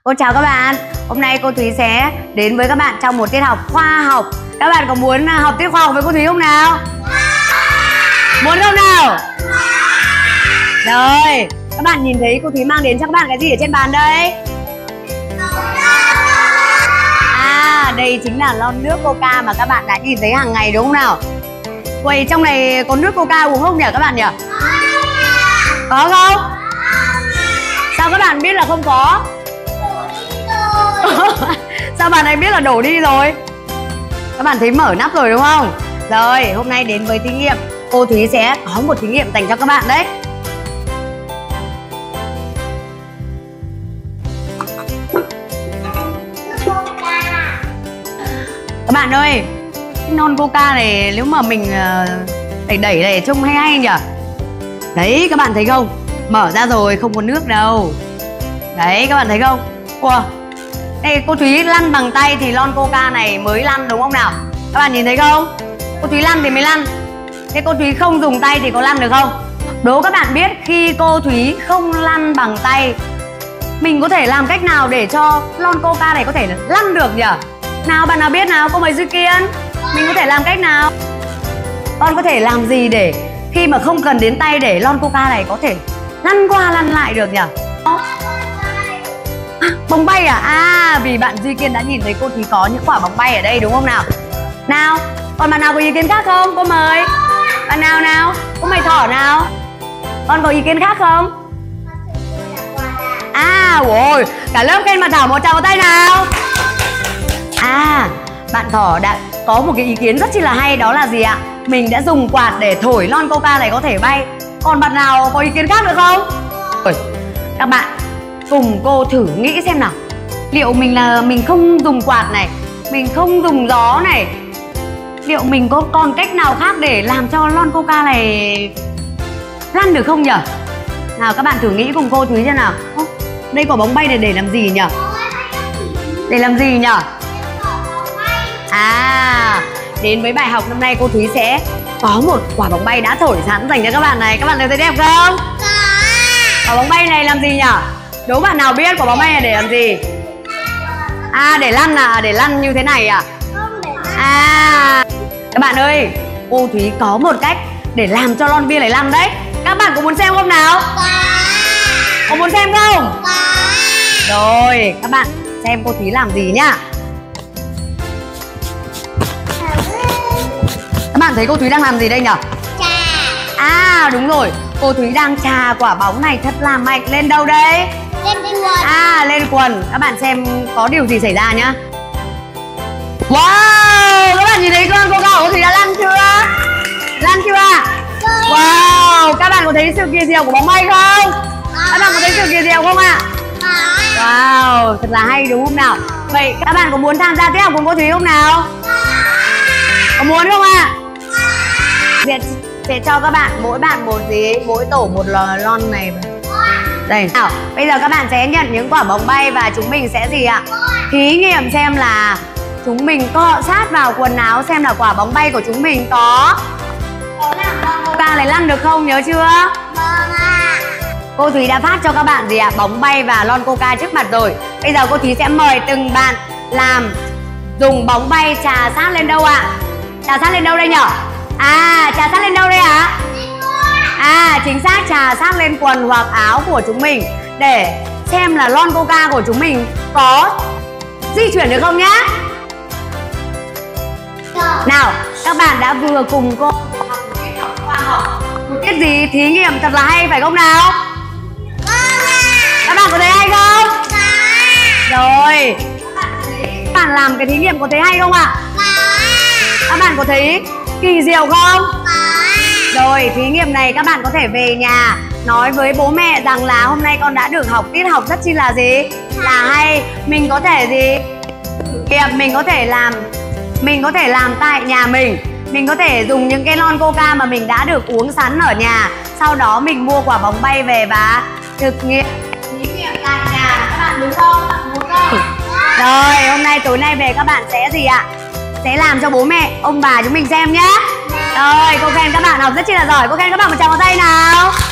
Cô chào các bạn. Hôm nay cô Thúy sẽ đến với các bạn trong một tiết học khoa học. Các bạn có muốn học tiết khoa học với cô Thúy không nào? Muốn không nào? Rồi, các bạn nhìn thấy cô Thúy mang đến cho các bạn cái gì ở trên bàn đây? À, đây chính là lon nước Coca mà các bạn đã nhìn thấy hàng ngày đúng không nào? Vậy trong này có nước Coca uống không nhỉ các bạn nhỉ? Có không? Sao các bạn biết là không có? Sao bạn ấy biết là đổ đi rồi? Các bạn thấy mở nắp rồi đúng không? Rồi, hôm nay đến với thí nghiệm. Cô Thúy sẽ có một thí nghiệm dành cho các bạn đấy. Các bạn ơi, cái non Coca này nếu mà mình đẩy này trông hay hay nhỉ? Đấy, các bạn thấy không? Mở ra rồi không có nước đâu. Đấy, các bạn thấy không? Wow. Đây cô Thúy lăn bằng tay thì lon Coca này mới lăn đúng không nào? Các bạn nhìn thấy không? Cô Thúy lăn thì mới lăn. Thế cô Thúy không dùng tay thì có lăn được không? Đố các bạn biết khi cô Thúy không lăn bằng tay, mình có thể làm cách nào để cho lon Coca này có thể lăn được nhỉ? Nào bạn nào biết nào? Cô mời Duy Kiên. Mình có thể làm cách nào? Con có thể làm gì để khi mà không cần đến tay để lon Coca này có thể lăn qua lăn lại được nhỉ? Bóng bay à? À, vì bạn Duy Kiên đã nhìn thấy cô Thúy có những quả bóng bay ở đây đúng không nào? Nào, còn bạn nào có ý kiến khác không? Cô mời. Bạn nào nào? Cô mời Thỏ nào? Con có ý kiến khác không? À, ôi, cả lớp khen bạn Thỏ một tràng tay nào. À, bạn Thỏ đã có một cái ý kiến rất chi là hay, đó là gì ạ? Mình đã dùng quạt để thổi lon Coca này có thể bay. Còn bạn nào có ý kiến khác được không? Các bạn cùng cô thử nghĩ xem nào. Liệu mình không dùng quạt này, mình không dùng gió này, liệu mình có còn cách nào khác để làm cho lon Coca này lăn được không nhỉ? Nào các bạn thử nghĩ cùng cô Thúy xem nào. Đây quả bóng bay này để làm gì nhỉ? Để làm gì nhỉ? À, đến với bài học năm nay cô Thúy sẽ có một quả bóng bay đã thổi sẵn dành cho các bạn này. Các bạn thấy đẹp không? Quả bóng bay này làm gì nhỉ? Đố bạn nào biết quả bóng bay này để làm gì? À, để lăn à? Để lăn như thế này à? À, các bạn ơi, cô Thúy có một cách để làm cho lon bia này lăn đấy. Các bạn có muốn xem không nào? Có muốn xem không? Rồi, các bạn xem cô Thúy làm gì nhá. Các bạn thấy cô Thúy đang làm gì đây nhỉ? À, đúng rồi, cô Thúy đang chà quả bóng này thật là mạnh lên đâu đây? Lên quần. À, lên quần. Các bạn xem có điều gì xảy ra nhá. Wow, các bạn nhìn thấy con Coca của cô Thúy đã lăn chưa? Lăn chưa? Wow, các bạn có thấy sự kỳ diệu của bóng bay không? Các bạn có thấy sự kỳ diệu không ạ? Wow, thật là hay đúng không nào? Vậy các bạn có muốn tham gia tiết học cùng cô Thúy không nào? Có muốn không ạ? Sẽ cho các bạn mỗi tổ một lon này. Đây, nào, bây giờ các bạn sẽ nhận những quả bóng bay và chúng mình sẽ gì ạ? Thí nghiệm xem là chúng mình cọ sát vào quần áo xem là quả bóng bay của chúng mình có làm lon Coca này lăn được không, nhớ chưa? Vâng ạ. Cô Thúy đã phát cho các bạn gì ạ? Bóng bay và lon Coca trước mặt rồi. Bây giờ cô Thúy sẽ mời từng bạn dùng bóng bay chà sát lên đâu ạ? Chà sát lên đâu đây nhở? À, chà sát lên đâu đây ạ? À, chính xác, chà sát lên quần hoặc áo của chúng mình để xem là lon Coca của chúng mình có di chuyển được không nhá. Nào, các bạn đã vừa cùng cô học một tiết học khoa học. Một tiết gì? Thí nghiệm thật là hay phải không nào? Các bạn có thấy hay không? Rồi, các bạn làm cái thí nghiệm có thấy hay không ạ? Các bạn có thấy kỳ diệu không? Rồi, thí nghiệm này các bạn có thể về nhà nói với bố mẹ rằng là hôm nay con đã được học tiết học rất chi là gì? Là hay. Mình có thể gì? Mình có thể làm tại nhà mình. Mình có thể dùng những cái lon Coca mà mình đã được uống sẵn ở nhà. Sau đó mình mua quả bóng bay về và thực nghiệm thí nghiệm tại nhà. Các bạn đúng không? Muốn không? Rồi, hôm nay tối nay về các bạn sẽ gì ạ? Sẽ làm cho bố mẹ, ông bà chúng mình xem nhé. Rồi, cô khen các bạn học rất chi là giỏi. Cô khen các bạn một tràng pháo tay nào.